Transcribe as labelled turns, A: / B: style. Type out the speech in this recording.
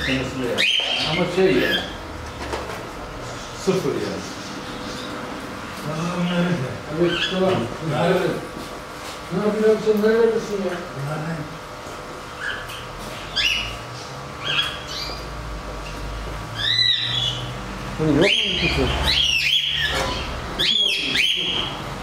A: senesinde yani. Ama şey yani. Sıfır yani.
B: Allah'ım nerede?
A: Evet, tamam.
B: Nerede?
A: Ne yapıyorsun? Neredesin ya?
B: Nerede?
A: Hani yok mu kutu? Kutu bakıyor, kutu.